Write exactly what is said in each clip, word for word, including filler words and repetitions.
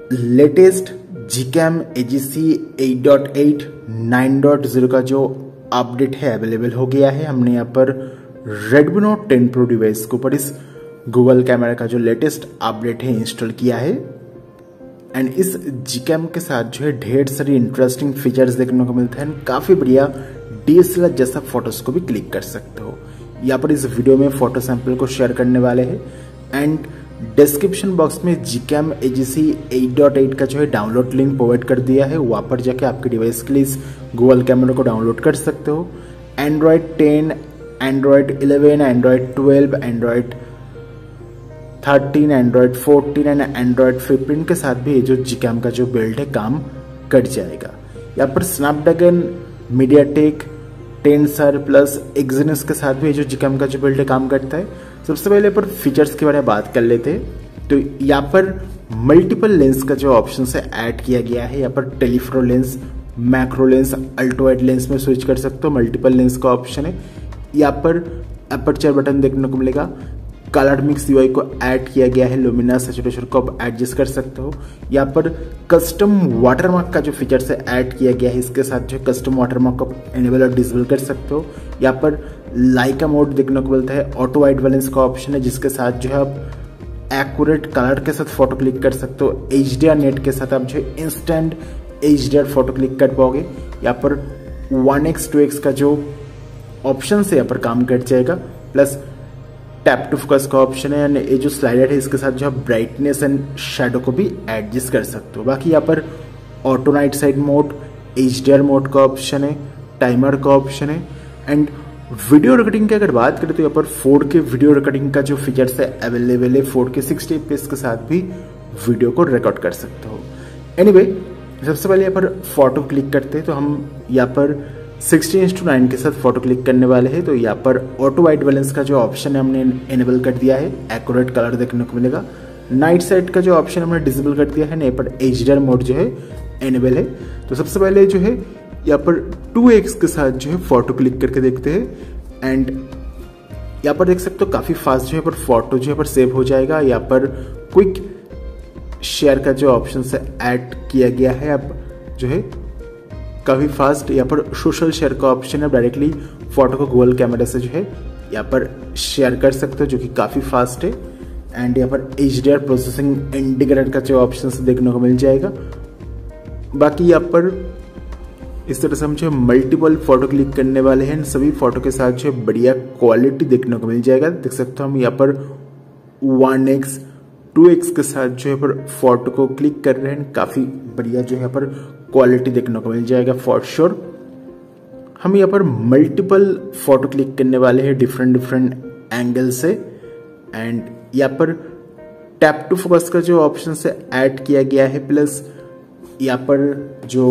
Latest GCam AGC eight point eight nine point zero का जो update है available हो गया है। हमने यहाँ पर Redmi Note ten Pro device के ऊपर इस गूगल कैमरा का जो लेटेस्ट अपडेट है इंस्टॉल किया है। एंड इस जीकैम के साथ जो है ढेर सारी इंटरेस्टिंग फीचर्स देखने को मिलते हैं। काफी बढ़िया डीएसएलआर जैसा फोटोज को भी क्लिक कर सकते हो। यहाँ पर इस वीडियो में फोटो सैंपल को शेयर करने वाले हैं एंड डिस्क्रिप्शन बॉक्स में GCam AGC eight point eight का जो है डाउनलोड लिंक प्रोवाइड कर दिया है। वहाँ पर जाके आपके डिवाइस के लिए इस गूगल कैमरा को डाउनलोड कर सकते हो। Android ten, Android eleven, Android twelve, Android thirteen, Android fourteen and Android fifteen के साथ भी ये जो जीकैम का जो बिल्ड है काम कर जाएगा। यहाँ पर Snapdragon, MediaTek, Tensor plus Exynos के साथ भी ये जो जीकैम का जो बिल्ड है काम करता है। सबसे पहले पर फीचर्स के बारे में बात कर लेते हैं। तो यहाँ पर मल्टीपल लेंस का जो ऑप्शन है ऐड किया गया है। यहाँ पर telephoto lens, macro lens, ultra wide lens में स्विच कर सकते हो। मल्टीपल लेंस का ऑप्शन है। यहाँ पर अपर्चर बटन देखने को मिलेगा। कलर मिक्स यूआई को ऐड किया गया है। लुमिना सैचुरेशन को आप एडजस्ट कर सकते हो। यहाँ पर कस्टम वाटरमार्क का जो फीचर है ऐड किया गया है। इसके साथ जो कस्टम वाटरमार्क को एनेबल और डिसेबल कर सकते हो। यहाँ पर लाइका मोड देखने को मिलता है। ऑटो वाइट बैलेंस का ऑप्शन है जिसके साथ जो है आप एक्यूरेट कलर के साथ फोटो क्लिक कर सकते हो। एच डी आर नेट के साथ आप जो है instant H D R photo click कर पाओगे। यहाँ पर वन एक्स टू एक्स का जो ऑप्शन है यहाँ पर काम कर जाएगा। प्लस टैप टू फोकस का ऑप्शन है। एंड ये जो स्लाइडर है इसके साथ जो है ब्राइटनेस एंड शैडो को भी एडजस्ट कर सकते हो। बाकी यहाँ पर auto night sight mode, H D R mode का ऑप्शन है, टाइमर का ऑप्शन है। एंड वीडियो रिकॉर्डिंग की अगर बात करें तो यहाँ पर फोर के वीडियो रिकॉर्डिंग का जो फीचर्स है अवेलेबल है। फोर के सिक्सटी एफ पी एस के साथ भी वीडियो को रिकॉर्ड कर सकते हो। एनीवे anyway, सबसे पहले यहाँ पर फोटो क्लिक करते हैं तो हम यहाँ पर सिक्सटीन इस टू नाइन के साथ फोटो क्लिक करने वाले हैं। तो यहाँ पर ऑटो वाइट बैलेंस का जो ऑप्शन है हमने एनेबल कर दिया है। एक्यूरेट कलर देखने को मिलेगा। नाइट साइड का जो ऑप्शन हमने डिसेबल कर दिया है। यहाँ पर एच डी आर मोड जो है एनेबल है। तो सबसे पहले जो है यहाँ पर टू एक्स के साथ जो है फोटो क्लिक करके देखते हैं। एंड यहाँ पर देख सकते हो काफी फास्ट जो है पर फोटो जो है पर सेव हो जाएगा। यहाँ पर क्विक शेयर का जो ऑप्शन है ऐड किया गया है। अब जो है काफी फास्ट यहाँ पर सोशल शेयर का ऑप्शन है। डायरेक्टली फोटो को गूगल कैमरा से जो है यहाँ पर शेयर कर सकते हो जो कि काफी फास्ट है। एंड यहाँ पर H D R processing indicator का जो ऑप्शन देखने को मिल जाएगा। बाकी यहाँ पर इस तरह से हम जो मल्टीपल फोटो क्लिक करने वाले हैं। सभी फोटो के साथ जो बढ़िया क्वालिटी देखने को मिल जाएगा। देख सकते हो हम यहाँ पर वन एक्स टू एक्स के साथ जो है पर फोटो को क्लिक कर रहे हैं। काफी बढ़िया जो है पर क्वालिटी देखने को मिल जाएगा फॉर श्योर। हम यहाँ पर मल्टीपल फोटो क्लिक करने वाले हैं डिफरेंट डिफरेंट एंगल से। एंड यहाँ पर टैप टू फोकस का जो ऑप्शन से ऐड किया गया है। प्लस यहाँ पर जो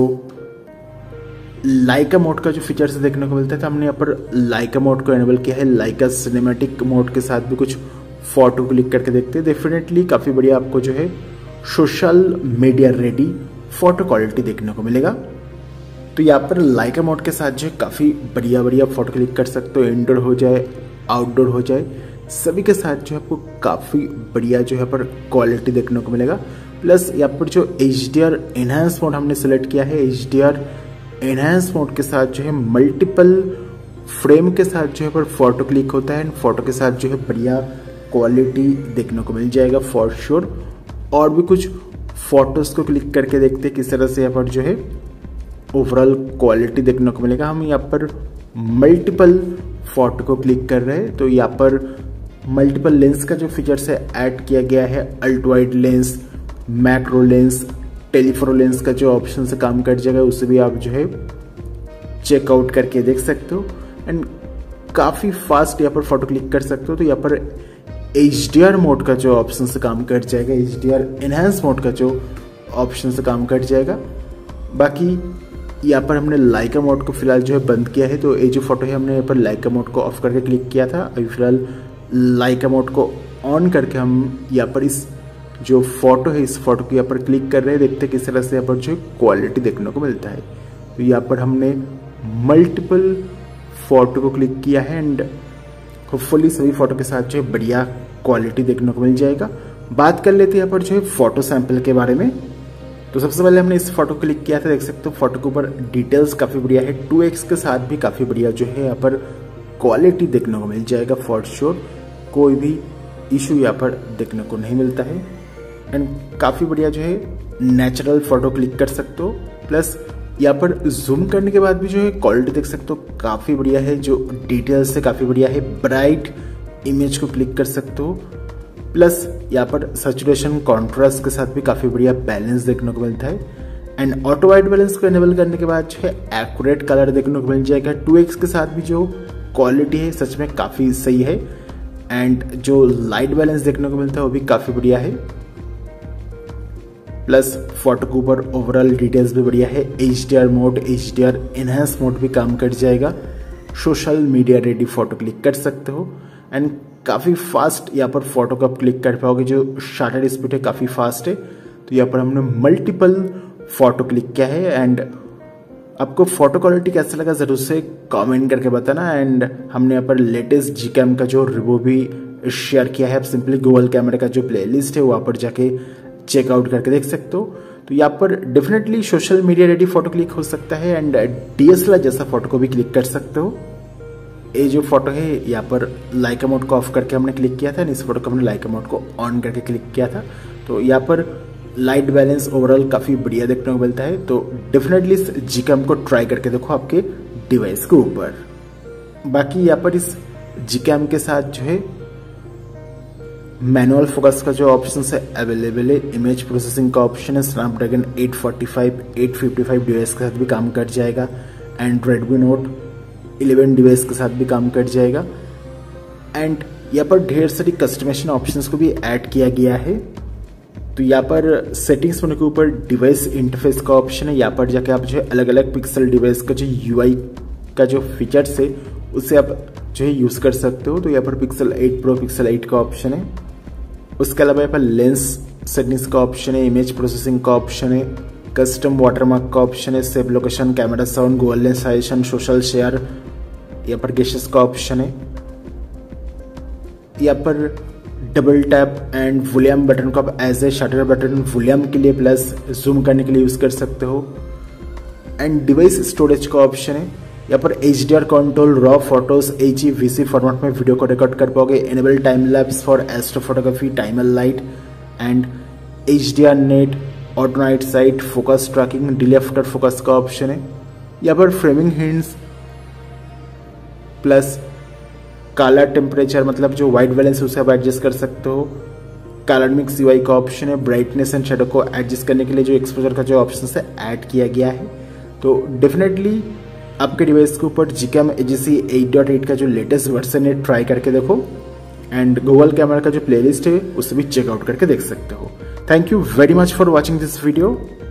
लाइका मोड का जो फीचर्स देखने को मिलता है तो हमने यहाँ पर लाइका मोड को एनेबल किया है। लाइका सिनेमैटिक मोड के साथ भी कुछ फोटो क्लिक करके देखते हैं। डेफिनेटली काफी बढ़िया आपको जो है social media ready photo quality देखने को मिलेगा। तो यहाँ पर लाइका मोड के साथ जो है काफी बढ़िया बढ़िया फोटो क्लिक कर सकते हो। इंडोर हो जाए, आउटडोर हो जाए, सभी के साथ जो है आपको काफी बढ़िया जो है पर क्वालिटी देखने को मिलेगा। प्लस यहाँ पर जो H D R enhance mode हमने सेलेक्ट किया है। H D R enhance mode के साथ जो है मल्टीपल फ्रेम के साथ जो है पर फोटो क्लिक होता है। फोटो के साथ जो है बढ़िया क्वालिटी देखने को मिल जाएगा फॉर श्योर। और भी कुछ फोटोज को क्लिक करके देखते हैं किस तरह से यहाँ पर जो है ओवरऑल क्वालिटी देखने को मिलेगा। हम यहाँ पर मल्टीपल फोटो को क्लिक कर रहे हैं तो यहाँ पर मल्टीपल लेंस का जो फीचर्स है ऐड किया गया है। Ultra wide lens, macro lens, telephoto lens का जो ऑप्शन से काम कर जाएगा उसे भी आप जो है चेकआउट करके देख सकते हो। एंड काफी फास्ट यहाँ पर फोटो क्लिक कर सकते हो। तो यहाँ पर एच डी आर मोड का जो ऑप्शन से काम कर जाएगा। H D R enhance mode का जो ऑप्शन से काम कर जाएगा। बाकी यहाँ पर हमने लाइका मोड को फिलहाल जो है बंद किया है। तो ये जो फोटो है हमने यहाँ पर लाइका मोड को ऑफ करके क्लिक किया था। अभी फिलहाल लाइका मोड को ऑन करके हम यहाँ पर इस जो फोटो है इस फोटो को यहाँ पर क्लिक कर रहे हैं। देखते हैं किस तरह से यहाँ पर जो क्वालिटी देखने को मिलता है। तो यहाँ पर हमने मल्टीपल फोटो को क्लिक किया है एंड होपफुली सभी फोटो के साथ जो है बढ़िया क्वालिटी देखने को मिल जाएगा। बात कर लेते हैं यहाँ पर जो है फोटो सैंपल के बारे में। तो सबसे पहले हमने इस फोटो क्लिक किया था, देख सकते हो फोटो के ऊपर डिटेल्स काफ़ी बढ़िया है। टू एक्स के साथ भी काफ़ी बढ़िया जो है यहाँ पर क्वालिटी देखने को मिल जाएगा। फॉर श्योर कोई भी इशू यहाँ पर देखने को नहीं मिलता है एंड काफ़ी बढ़िया जो है नेचुरल फोटो क्लिक कर सकते हो। प्लस यहाँ पर जूम करने के बाद भी जो है क्वालिटी देख सकते हो काफ़ी बढ़िया है, जो डिटेल्स से काफ़ी बढ़िया है। ब्राइट इमेज को क्लिक कर सकते हो। प्लस यहाँ पर सैचुरेशन कॉन्ट्रास्ट के साथ भी काफ़ी बढ़िया बैलेंस देखने को मिलता है एंड ऑटो वाइट बैलेंस को इनेबल करने के बाद जो है एक्यूरेट कलर देखने को मिल जाएगा। टू एक्स के साथ भी जो क्वालिटी है सच में काफ़ी सही है एंड जो लाइट बैलेंस देखने को मिलता है वो भी काफ़ी बढ़िया है। प्लस फोटो के ऊपर ओवरऑल डिटेल्स भी बढ़िया है। H D R mode, H D R enhance mode भी काम कर जाएगा। Social media ready photo click कर सकते हो एंड काफ़ी फास्ट यहाँ पर फोटो को आप क्लिक कर पाओगे। जो शटर स्पीड है काफ़ी फास्ट है। तो यहाँ पर हमने मल्टीपल फोटो क्लिक किया है एंड आपको फोटो क्वालिटी कैसा लगा जरूर से कमेंट करके बताना। एंड हमने यहाँ पर लेटेस्ट जी कैम का जो रिव्यू भी शेयर किया है। आप सिंपली गूगल कैमरा का जो प्लेलिस्ट है वहाँ पर जाके चेकआउट करके देख सकते हो। तो यहाँ पर definitely social media ready photo click हो सकता है एंड डीएसएलआर जैसा फोटो को भी क्लिक कर सकते हो। ये जो फोटो है यहाँ पर लाइका मोड को ऑफ करके हमने क्लिक किया था, इस फोटो को हमने लाइका मोड को ऑन करके क्लिक किया था। तो यहाँ पर लाइट बैलेंस ओवरऑल काफ़ी बढ़िया देखने को मिलता है। तो डेफिनेटली इस जी कैम को ट्राई करके देखो आपके डिवाइस के ऊपर। बाकी यहाँ पर इस जी कैम के साथ जो है मैनुअल फोकस का जो ऑप्शन है अवेलेबल है। इमेज प्रोसेसिंग का ऑप्शन है। Snapdragon eight forty five, eight fifty five device के साथ भी काम कर जाएगा and Redmi Note eleven device के साथ भी काम कर जाएगा। एंड यहाँ पर ढेर सारी कस्टमाइजेशन ऑप्शंस को भी ऐड किया गया है। तो यहाँ पर सेटिंग्स होने के ऊपर डिवाइस इंटरफेस का ऑप्शन है। यहाँ पर जाके आप जो है अलग अलग पिक्सल डिवाइस का जो यूआई का जो फीचर्स है उसे आप जो है यूज कर सकते हो। तो यहाँ पर Pixel eight Pro, Pixel eight का ऑप्शन है। उसके अलावा यहाँ पर लेंस सेटिंग्स का ऑप्शन है, इमेज प्रोसेसिंग का ऑप्शन है, कस्टम वाटरमार्क का ऑप्शन है, save location, camera sound, Google lens suggestion, social share, यहाँ पर गेसेस का ऑप्शन है। यहाँ पर double tap and volume button को आप as a shutter button volume के लिए प्लस जूम करने के लिए यूज कर सकते हो। एंड डिवाइस स्टोरेज का ऑप्शन है। यहाँ पर H D R control, raw photos, H E V C format में वीडियो को रिकॉर्ड कर पाओगे। Enable time lapse for astrophotography, timer light and H D R net, auto night sight, focus tracking, delay after focus का option है। यहाँ पर framing hints plus colour temperature मतलब जो वाइट बैलेंस उसे आप एडजस्ट कर सकते हो। कलर मिक्स यूआई का ऑप्शन है। ब्राइटनेस एंड शेडो को एडजस्ट करने के लिए जो एक्सपोजर का जो ऑप्शन है ऐड किया गया है। तो डेफिनेटली आपके डिवाइस के ऊपर G cam A G C eight dot eight का जो लेटेस्ट वर्जन है ट्राई करके देखो एंड गूगल कैमरा का जो प्लेलिस्ट है उसे भी चेकआउट करके देख सकते हो। Thank you very much for watching this video.